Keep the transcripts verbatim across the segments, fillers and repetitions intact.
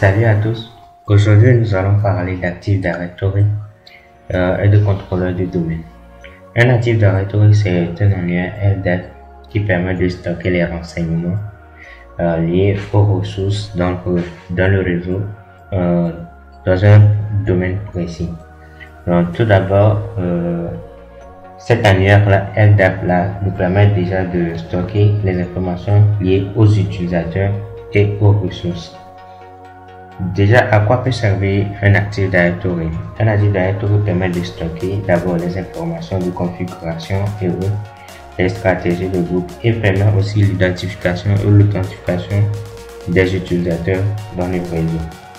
Salut à tous, aujourd'hui nous allons parler d'Active Directory euh, et de contrôleur de domaine. Un Active Directory, c'est un annuaire L D A P qui permet de stocker les renseignements euh, liés aux ressources dans le, dans le réseau euh, dans un domaine précis. Donc tout d'abord, euh, cet annuaire L D A P là nous permet déjà de stocker les informations liées aux utilisateurs et aux ressources. Déjà, à quoi peut servir un Active Directory? Un Active Directory permet de stocker d'abord les informations de configuration et les stratégies de groupe et permet aussi l'identification et l'authentification des utilisateurs dans le réseau.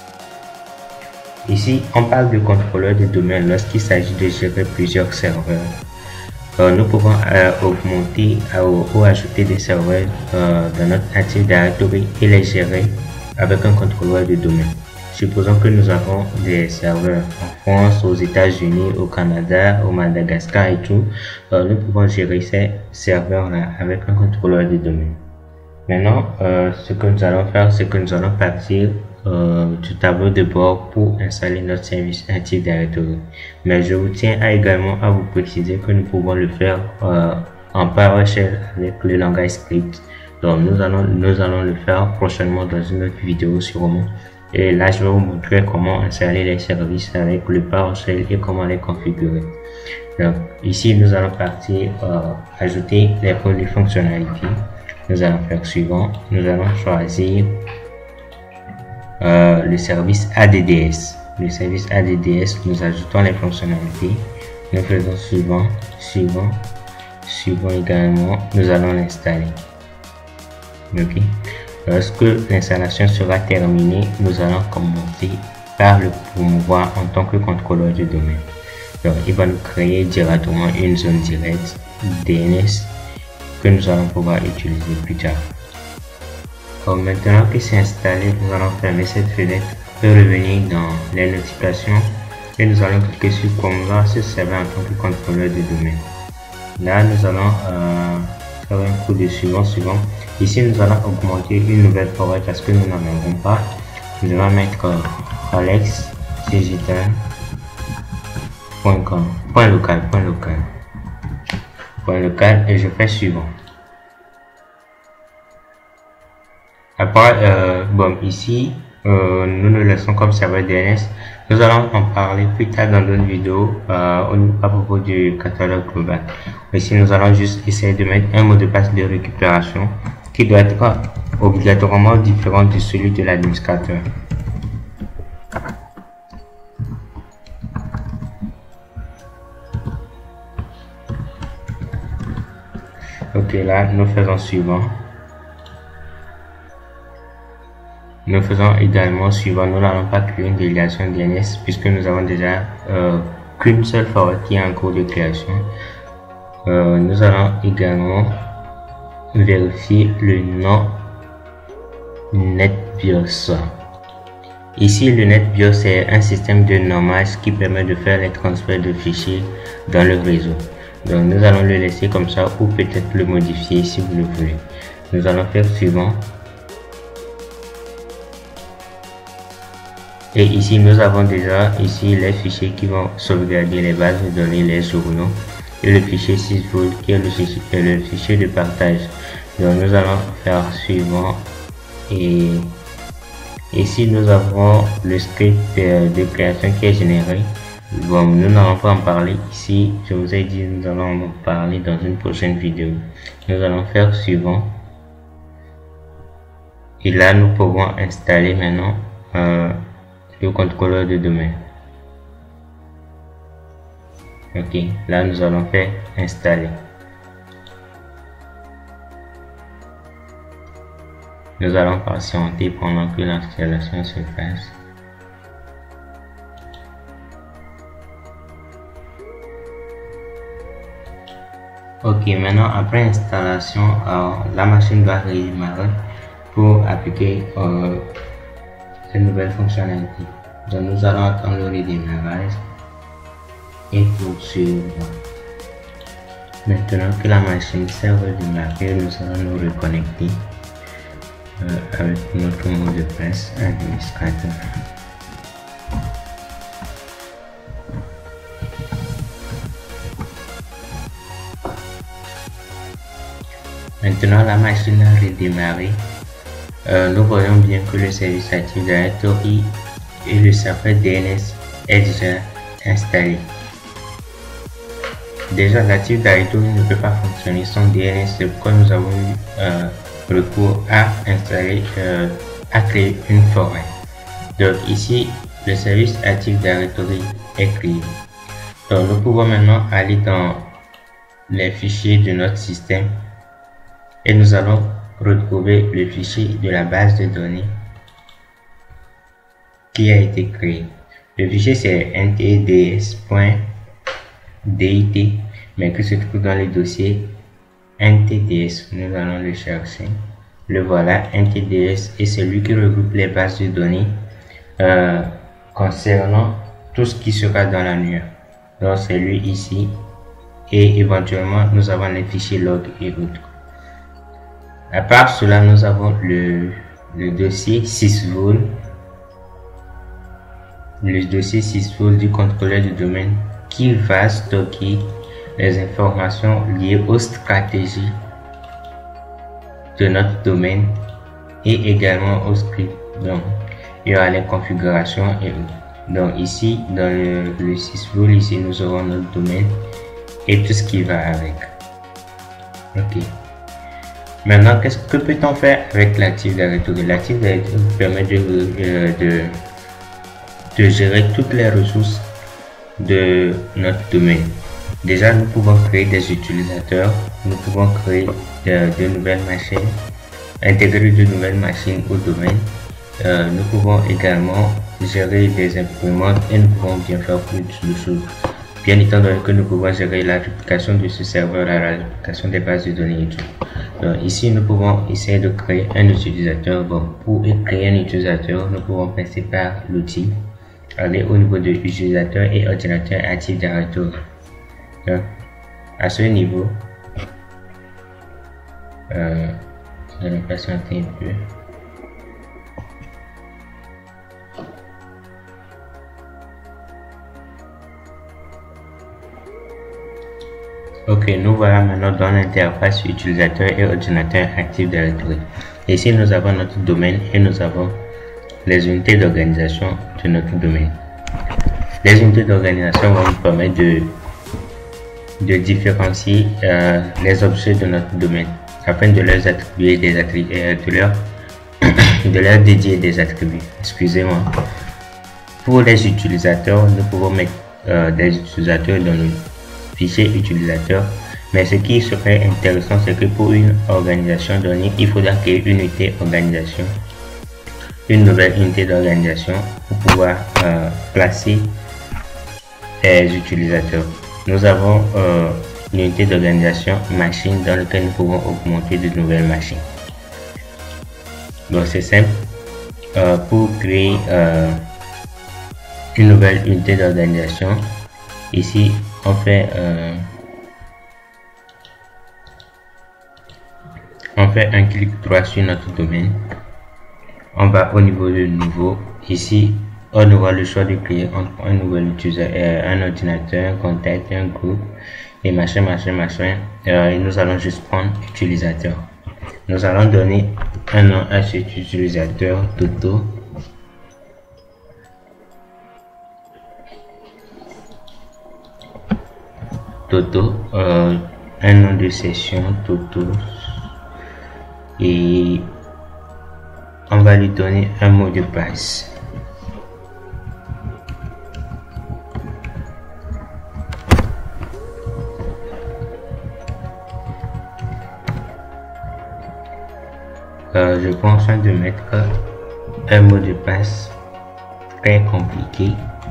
Ici, on parle de contrôleur de domaine lorsqu'il s'agit de gérer plusieurs serveurs. Euh, nous pouvons euh, augmenter euh, ou ajouter des serveurs euh, dans notre Active Directory et les gérer avec un contrôleur de domaine. Supposons que nous avons des serveurs en France, aux États-Unis, au Canada, au Madagascar et tout. Euh, nous pouvons gérer ces serveurs-là avec un contrôleur de domaine. Maintenant, euh, ce que nous allons faire, c'est que nous allons partir euh, du tableau de bord pour installer notre service Active Directory. Mais je vous tiens à également à vous préciser que nous pouvons le faire euh, en PowerShell avec le langage script. Donc nous allons, nous allons le faire prochainement dans une autre vidéo sûrement. Et là, je vais vous montrer comment installer les services avec le PowerShell et comment les configurer. Donc ici, nous allons partir euh, ajouter les produits fonctionnalités. Nous allons faire suivant. Nous allons choisir euh, le service A D D S. Le service A D D S, nous ajoutons les fonctionnalités. Nous faisons suivant, suivant, suivant également. Nous allons l'installer. Ok. Lorsque l'installation sera terminée, nous allons commencer par le promouvoir en tant que contrôleur de domaine. Donc, il va nous créer directement une zone directe D N S que nous allons pouvoir utiliser plus tard. Donc, maintenant que c'est installé, nous allons fermer cette fenêtre et revenir dans les notifications et nous allons cliquer sur promouvoir ce serveur en tant que contrôleur de domaine. Là, nous allons euh, faire un coup de suivant suivant. Ici, nous allons augmenter une nouvelle forêt parce que nous n'en avons pas. Nous allons mettre euh, alex digital point com, point local, point local, point local et je fais suivant. Après, euh, bon, ici, euh, nous le laissons comme serveur D N S. Nous allons en parler plus tard dans d'autres vidéos euh, à propos du catalogue global. Ici, nous allons juste essayer de mettre un mot de passe de récupération qui doit être obligatoirement différent de celui de l'administrateur. Ok, là, nous faisons suivant. Nous faisons également suivant. Nous n'allons pas créer une délégation D N S puisque nous avons déjà euh, qu'une seule forêt qui est en cours de création. Euh, nous allons également vérifier le nom NetBIOS. Ici, le NetBIOS est un système de nommage qui permet de faire les transferts de fichiers dans le réseau. Donc, nous allons le laisser comme ça ou peut-être le modifier si vous le voulez. Nous allons faire suivant. Et ici, nous avons déjà ici les fichiers qui vont sauvegarder les bases de données, les journaux et le fichier sysvol qui est le fichier, le fichier de partage. Donc, nous allons faire suivant et ici, nous avons le script de, de création qui est généré. Bon, nous n'allons pas en parler ici. Je vous ai dit, nous allons en parler dans une prochaine vidéo. Nous allons faire suivant. Et là, nous pouvons installer maintenant euh, le contrôleur de domaine. Ok, là nous allons faire installer. Nous allons patienter pendant que l'installation se fasse. Ok, maintenant après installation, euh, la machine va redémarrer pour appliquer euh, les nouvelles fonctionnalités. Donc nous allons attendre le redémarrage et poursuivre. Maintenant que la machine s'est redémarrée, nous allons nous reconnecter. euh, avec notre mot de passe administrateur. Maintenant, la machine a redémarré. Euh, nous voyons bien que le service Active Directory et le serveur D N S est déjà installé. Déjà, l'Active Directory ne peut pas fonctionner sans D N S, c'est pourquoi nous avons eu euh, recours à installer, euh, à créer une forêt. Donc ici, le service Active Directory est créé. Donc nous pouvons maintenant aller dans les fichiers de notre système et nous allons retrouver le fichier de la base de données qui a été créé. Le fichier c'est n t d s point d i t mais qui se trouve dans le dossier N T D S. Nous allons le chercher. Le voilà, N T D S, et c'est lui qui regroupe les bases de données euh, concernant tout ce qui sera dans l'annuaire. Donc c'est lui ici, et éventuellement nous avons les fichiers log et autres. À part cela, nous avons le, le dossier sysvol, le dossier sysvol du contrôleur de domaine qui va stocker les informations liées aux stratégies de notre domaine et également au script. Donc il y aura les configurations et donc ici dans le, le sysvol, ici nous aurons notre domaine et tout ce qui va avec. Ok. Maintenant, qu'est-ce que peut-on faire avec l'Active Directory? L'Active Directory permet de, euh, de, de gérer toutes les ressources de notre domaine. Déjà, nous pouvons créer des utilisateurs, nous pouvons créer de, de nouvelles machines, intégrer de nouvelles machines au domaine. Euh, nous pouvons également gérer des imprimantes et nous pouvons bien faire plus de choses. Bien étant donné que nous pouvons gérer la réplication de ce serveur, la réplication des bases de données et tout. Donc ici, nous pouvons essayer de créer un utilisateur. Bon, pour créer un utilisateur, nous pouvons passer par l'outil, aller au niveau de utilisateur et ordinateur Active Directory. Donc, à ce niveau, euh, je vais patienter un peu. Ok, nous voilà maintenant dans l'interface utilisateur et ordinateur Active Directory. Ici, nous avons notre domaine et nous avons les unités d'organisation de notre domaine. Les unités d'organisation vont nous permettre de, de différencier euh, les objets de notre domaine afin de leur attribuer des attributs, euh, de, leur, de leur dédier des attributs. Excusez-moi. Pour les utilisateurs, nous pouvons mettre euh, des utilisateurs dans le fichier utilisateur, mais ce qui serait intéressant, c'est que pour une organisation donnée, il faudra créer une unité organisation, une nouvelle unité d'organisation pour pouvoir euh, placer les utilisateurs. Nous avons euh, une unité d'organisation machine dans laquelle nous pouvons augmenter de nouvelles machines. Donc c'est simple. Euh, pour créer euh, une nouvelle unité d'organisation, ici on fait euh, on fait un clic droit sur notre domaine, on va au niveau de nouveau. Ici on aura le choix de créer un, un nouvel utilisateur, euh, un ordinateur, un contact, un groupe et machin machin machin. Euh, et nous allons juste prendre utilisateur. Nous allons donner un nom à cet utilisateur, Toto. Toto, euh, un nom de session Toto, et on va lui donner un mot de passe. Euh, je prends soin de mettre un mot de passe très compliqué.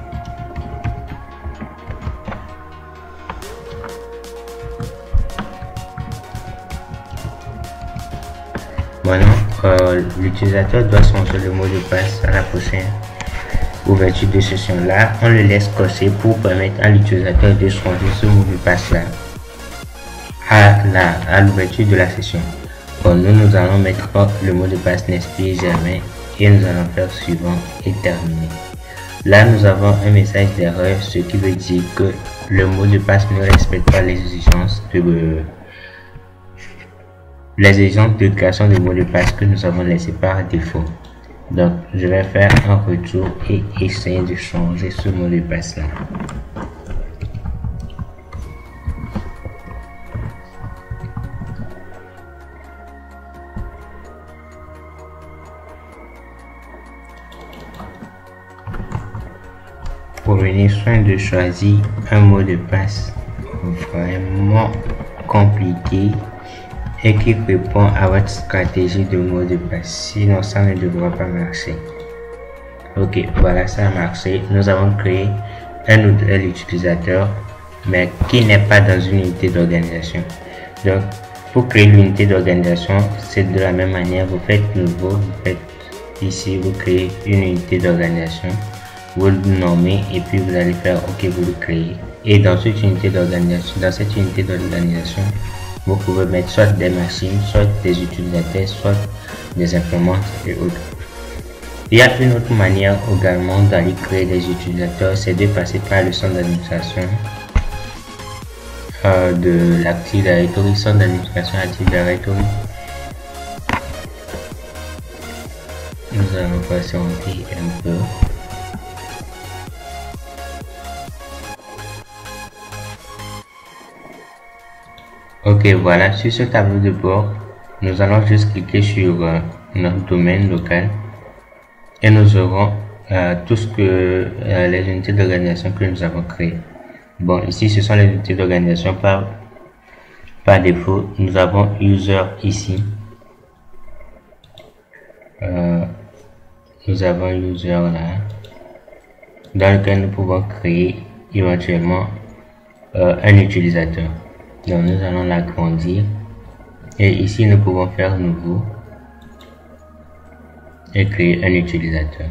Maintenant, euh, l'utilisateur doit changer le mot de passe à la prochaine ouverture de session. Là, on le laisse cocher pour permettre à l'utilisateur de changer ce mot de passe là à la à l'ouverture de la session. Bon, nous, nous allons mettre le mot de passe n'expire jamais et nous allons faire suivant et terminer. Là, nous avons un message d'erreur, ce qui veut dire que le mot de passe ne respecte pas les exigences de les exigences de création de mot de passe que nous avons laissé par défaut. Donc, je vais faire un retour et essayer de changer ce mot de passe là. Prenez soin de choisir un mot de passe vraiment compliqué et qui répond à votre stratégie de mot de passe, sinon ça ne devra pas marcher. Ok, voilà, ça a marché. Nous avons créé un nouvel utilisateur, mais qui n'est pas dans une unité d'organisation. Donc, pour créer l'unité d'organisation, c'est de la même manière. Vous faites nouveau, vous faites ici, vous créez une unité d'organisation, vous le nommez et puis vous allez faire OK, vous le créez. Et dans cette unité d'organisation, dans cette unité d'organisation, vous pouvez mettre soit des machines, soit des utilisateurs, soit des imprimantes et autres. Il y a une autre manière également d'aller créer des utilisateurs, c'est de passer par le centre d'administration euh, de l'Active Directory, centre d'administration Active Directory. Nous allons patienter un peu. Ok, voilà, sur ce tableau de bord, nous allons juste cliquer sur euh, notre domaine local et nous aurons euh, tout ce que euh, les unités d'organisation que nous avons créées. Bon, ici ce sont les unités d'organisation par, par défaut. Nous avons user ici. Euh, nous avons user là, dans lequel nous pouvons créer éventuellement euh, un utilisateur. Donc nous allons l'agrandir et ici nous pouvons faire nouveau et créer un utilisateur.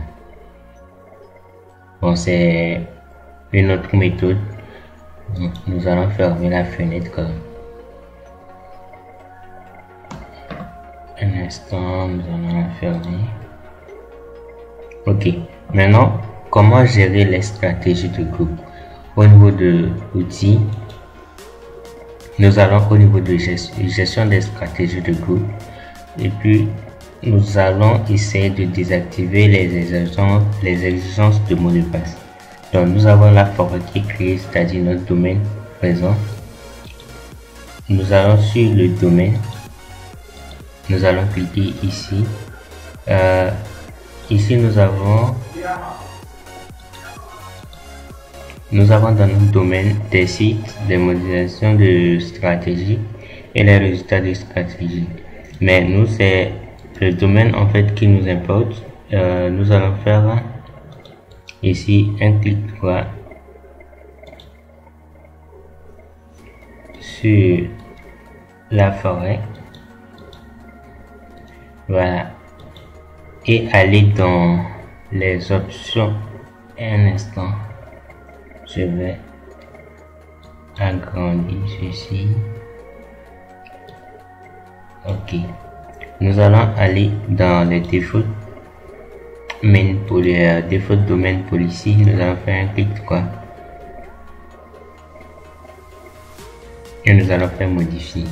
Bon, c'est une autre méthode. Nous allons fermer la fenêtre. Un instant, nous allons la fermer. Ok, maintenant comment gérer les stratégies de groupe? Au niveau de outils, nous allons au niveau de gestion des stratégies de groupe et puis nous allons essayer de désactiver les exigences, les exigences de mot de passe. Donc nous avons la forêt qui est créée, c'est-à-dire notre domaine présent. Nous allons sur le domaine, nous allons cliquer ici. Euh, ici nous avons Nous avons dans notre domaine des sites, des modélisations de stratégie et les résultats de stratégie. Mais nous, c'est le domaine en fait qui nous importe. Euh, nous allons faire ici un clic droit sur la forêt. Voilà. Et aller dans les options. Un instant. Je vais agrandir ceci. Ok. Nous allons aller dans les défauts main pour les défauts de domaine policy. Nous allons faire un clic droit et nous allons faire modifier.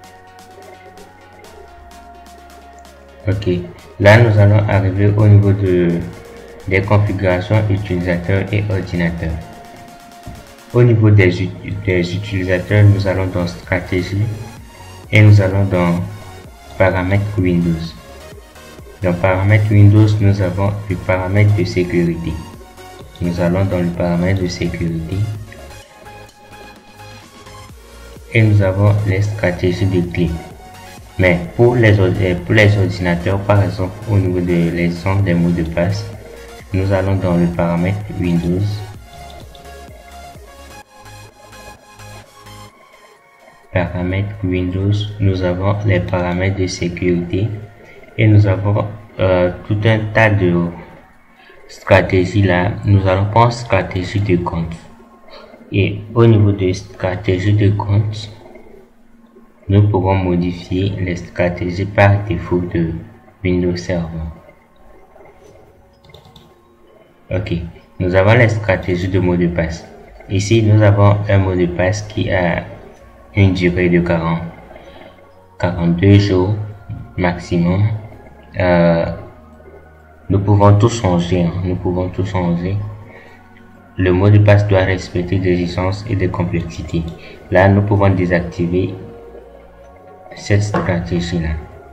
Ok. Là, nous allons arriver au niveau de des configurations utilisateurs et ordinateurs. Au niveau des, des utilisateurs, nous allons dans stratégie et nous allons dans paramètres Windows. Dans paramètres Windows, nous avons le paramètre de sécurité. Nous allons dans le paramètre de sécurité et nous avons les stratégies de clés. Mais pour les, pour les ordinateurs, par exemple, au niveau de l'exemple des mots de passe, nous allons dans le paramètre Windows. Paramètres Windows, nous avons les paramètres de sécurité et nous avons euh, tout un tas de stratégies là. Nous allons prendre stratégie de compte et au niveau de stratégie de compte, nous pouvons modifier les stratégies par défaut de Windows Server. Ok, nous avons les stratégies de mot de passe. Ici, nous avons un mot de passe qui a une durée de quarante, quarante-deux jours maximum. Euh, nous pouvons tout changer, hein. Nous pouvons tout changer. Le mot de passe doit respecter des licences et des complexités. Là, nous pouvons désactiver cette stratégie-là.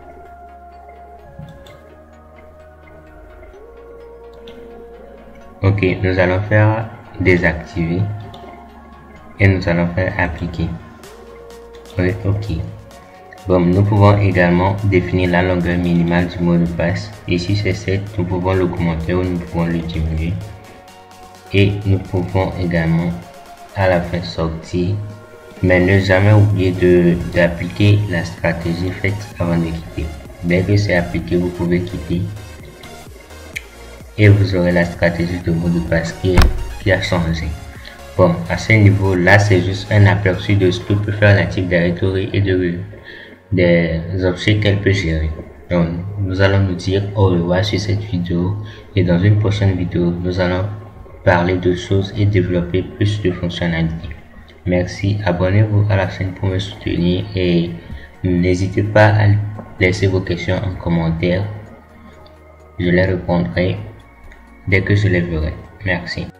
Ok, nous allons faire désactiver et nous allons faire appliquer. Oui, ok. Bon, nous pouvons également définir la longueur minimale du mot de passe. Ici, c'est sept. Nous pouvons l'augmenter ou nous pouvons le diminuer. Et nous pouvons également à la fin sortir, mais ne jamais oublier de d'appliquer la stratégie faite avant de quitter. Dès que c'est appliqué, vous pouvez quitter et vous aurez la stratégie de mot de passe qui, qui a changé. Bon, à ce niveau là, c'est juste un aperçu de ce que peut faire l'Active Directory et de des objets qu'elle peut gérer. Donc, nous allons nous dire au revoir sur cette vidéo et dans une prochaine vidéo, nous allons parler de choses et développer plus de fonctionnalités. Merci, abonnez-vous à la chaîne pour me soutenir et n'hésitez pas à laisser vos questions en commentaire. Je les répondrai dès que je les verrai. Merci.